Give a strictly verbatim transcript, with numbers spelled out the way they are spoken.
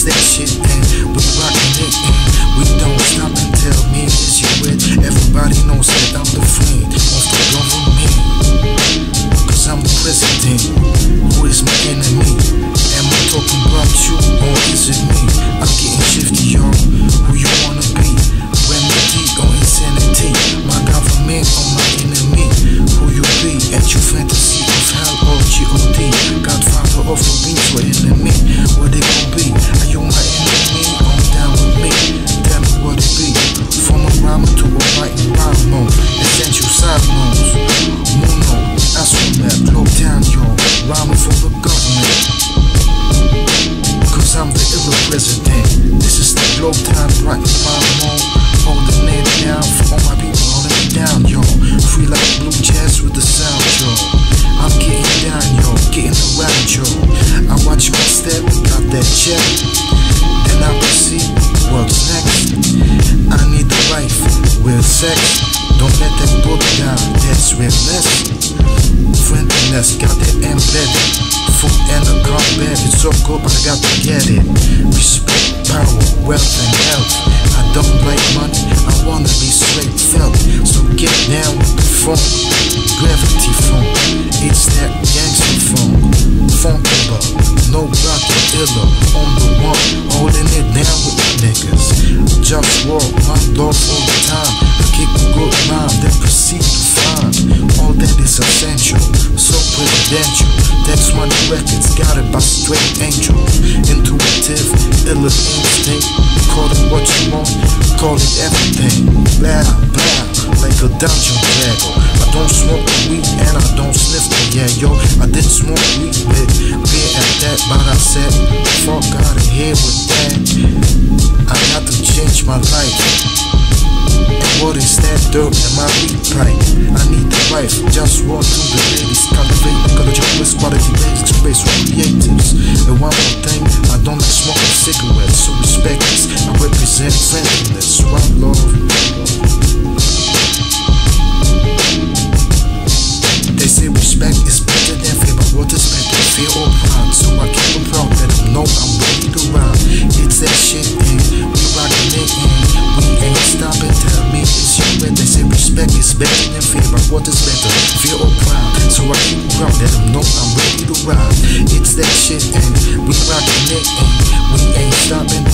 that shit, and we rockin' it, and we don't stop until me is you with. Everybody knows that I'm the friend of the government, cause I'm the president. Who is my enemy? Am I talking about you, or is it me? I'm getting shifty, y'all. Who you wanna be? Remedy or insanity? My government or my enemy? Who you be? At your fantasy of hell or G O D? Godfather of the wings or enemy? What they gon' be? Are you my enemy or down with me? Tell me what it be. From a rhymer to a writing rhyme mode. Essential side notes. Mono, I swim that globe down, y'all. Rhyming for the government, cause I'm the illa president. This is the globe time, right in my mode. Holding it down for all my people, holding it down, y'all. Free like blue jazz with the sound, y'all. I'm getting down, y'all, getting around, y'all. I watch my step, got that check, and I proceed, what's next? I need the life with sex. Don't let that book down, that's realness. Friendliness, got that embedded. Food and a car bed, it's so good, but I got to get it. Respect, power, wealth, and health. I don't like money, I wanna be straight felt. So get down with the funk, gravity funk. It's that gangster funk, Funkula, no rockin' illa. On the one, holding it down with the niggas. JustWar, my love all the time. I kick a good rhyme, then proceed to find all that is essential, so presidential. That's Money Records, got it by straight angel. Intuitive, illa instinct. Call it what you want, call it everything. Blah, blah, like a dungeon dragon. I don't smoke weed and I don't sniff it, yeah, yo. I didn't smoke weed with beer at that, but I said, fuck out of here with that. I got to change my life. And what is that dirt in my weed pipe? I need the wife, just walk to the ladies. Cultivate, college of bliss, quality basics, space for creatives. And one more thing, I don't like smoking cigarettes, so respect this. I represent friendliness, one love. They say respect is better than fear, but what is better, fear or pride? So I keep them proud, let them know I'm ready to rhyme. It's that shit, and we rockin' it, and we ain't stopping. Tell me it's you, and they say respect is better than fear, but what is better, fear or pride? So I keep them proud, let them know I'm ready to rhyme. It's that shit, and we rockin' it, and we ain't stopping.